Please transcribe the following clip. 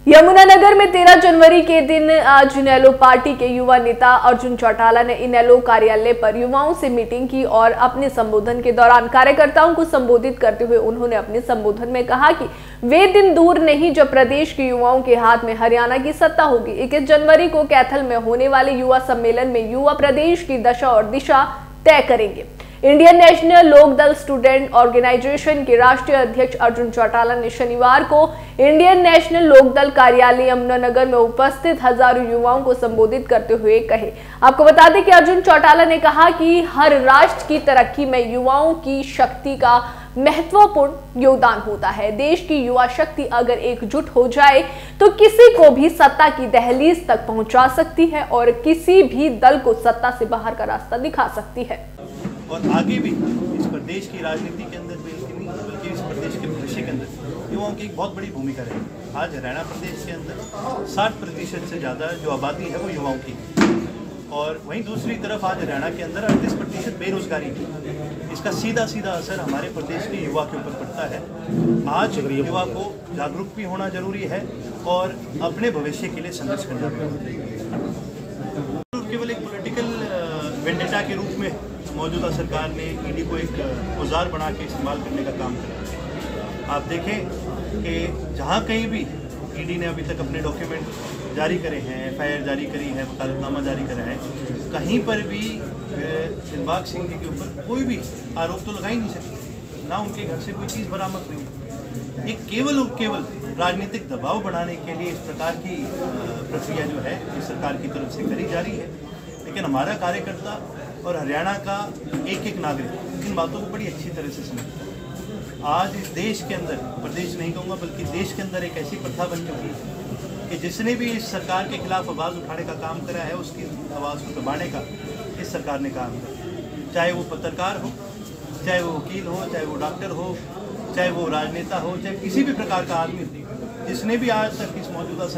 यमुनानगर में 13 जनवरी के दिन आज इनेलो पार्टी के युवा नेता अर्जुन चौटाला ने इनेलो कार्यालय पर युवाओं से मीटिंग की और अपने संबोधन के दौरान कार्यकर्ताओं को संबोधित करते हुए उन्होंने अपने संबोधन में कहा कि वे दिन दूर नहीं जब प्रदेश के युवाओं के हाथ में हरियाणा की सत्ता होगी। 21 जनवरी को कैथल में होने वाले युवा सम्मेलन में युवा प्रदेश की दशा और दिशा तय करेंगे। Indian national Lokdal student organisation के राष्ट्रीय अध्यक्ष अर्जुन चौटाला ने शनिवार को इंडियन नेशनल लोकदल कार्यालय यमुनानगर में उपस्थित हजारों युवाओं को संबोधित करते हुए कहे। आपको बता दें कि अर्जुन चौटाला ने कहा कि हर राष्ट्र की तरक्की में युवाओं की शक्ति का महत्वपूर्ण योगदान होता है। देश की युवा शक्ति अगर एकजुट हो जाए तो किसी को भी सत्ता की दहलीज तक पहुंचा सकती है और किसी भी दल को सत्ता से बाहर का रास्ता दिखा सकती है। और आगे भी इस प्रदेश की राजनीति के अंदर बल्कि इस प्रदेश के भविष्य के अंदर युवाओं की एक बहुत बड़ी भूमिका रहेगी। आज हरियाणा प्रदेश के अंदर 60% से ज़्यादा जो आबादी है वो युवाओं की, और वहीं दूसरी तरफ आज हरियाणा के अंदर 38% बेरोजगारी है। इसका सीधा असर हमारे प्रदेश के युवा के ऊपर पड़ता है। आज युवा को जागरूक भी होना जरूरी है और अपने भविष्य के लिए संघर्ष करना भी जरूरी है। केवल एक पॉलिटिकल वेंडेटा के रूप में मौजूदा सरकार ने ईडी को एक औजार बना के इस्तेमाल करने का काम किया। आप देखें कि जहाँ कहीं भी ईडी ने अभी तक अपने डॉक्यूमेंट जारी करे हैं, एफआईआर जारी करी है, वकालतनामा जारी करा है, कहीं पर भी दिलबाग सिंह जी के ऊपर कोई भी आरोप तो लगा ही नहीं सकते, ना उनके घर से कोई चीज़ बरामद हुई। ये केवल और केवल राजनीतिक दबाव बढ़ाने के लिए इस प्रकार की प्रक्रिया जो है इस सरकार की तरफ से करी जा रही है। लेकिन हमारा कार्यकर्ता और हरियाणा का एक नागरिक इन बातों को बड़ी अच्छी तरह से समझता है। आज इस देश के अंदर, प्रदेश नहीं कहूँगा बल्कि देश के अंदर एक ऐसी प्रथा बन चुकी है कि जिसने भी इस सरकार के खिलाफ आवाज़ उठाने का काम करा है उसकी आवाज़ को दबाने का इस सरकार ने काम किया। चाहे वो पत्रकार हो, चाहे वो वकील हो, चाहे वो डॉक्टर हो, चाहे वो राजनेता हो, चाहे किसी भी प्रकार का आदमी हो, जिसने भी आज तक इस मौजूदा